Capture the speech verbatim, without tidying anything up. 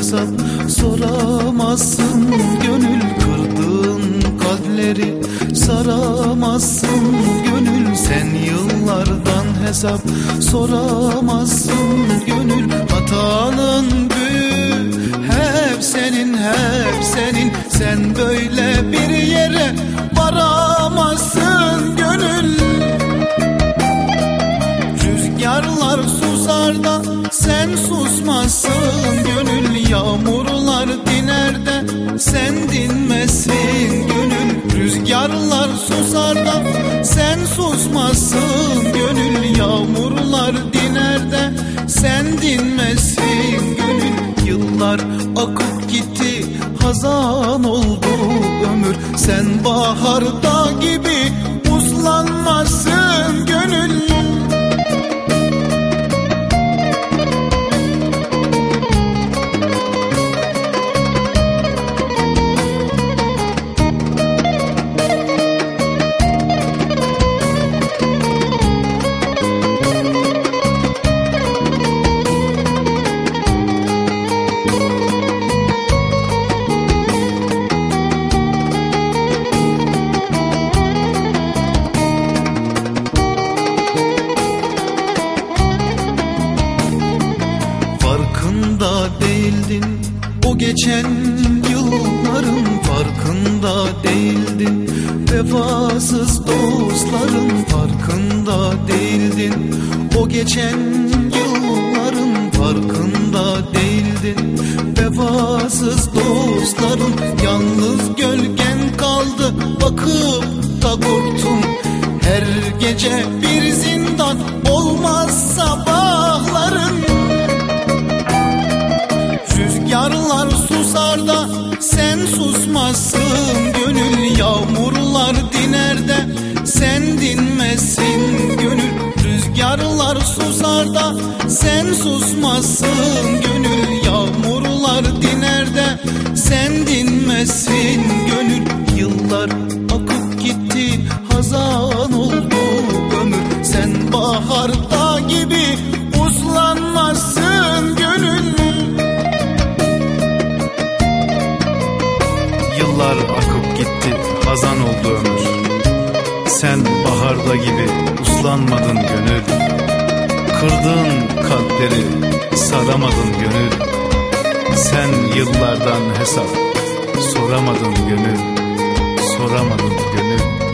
hesap soramazsın gönül. Kırdığın kalpleri saramazsın gönül. Sen yıllardan hesap soramazsın gönül. Hatanın büyüğü hep senin, hep senin. Sen böyle bir yere varamazsın gönül. Rüzgarlar susar da sen susmazsın gönül. Yağmurlar diner de sen dinmezsin gönül. Rüzgarlar susar da sen susmazsın gönül. Yağmurlar diner de sen dinmezsin gönül. Yıllar akıp gitti, hazan oldu ömür. Sen baharda gibi uslanmazsın gönül. Farkında değildin o geçen yılların, farkında değildin vefasız dostların. Farkında değildin o geçen yılların, farkında değildin vefasız dostların. Yalnız gölgen kaldı bakıp da korktum. Her gece bir zindan olmaz sabahların. Rüzgarlar susar da sen susmazsın gönül. Yağmurlar diner de sen dinmezsin gönül. Rüzgarlar susar da sen susmazsın gönül. Yağmurlar diner de sen dinmezsin gönül. Yıllar akıp gitti, hazan oldu ömür. Sen baharda gibi uslanmazsın gönül. Yıllar akıp gitti, hazan oldu ömür. Sen baharda gibi uslanmadın gönül. Kırdığın kalpleri saramadın gönül. Sen yıllardan hesap soramadın gönül. Soramadın gönül.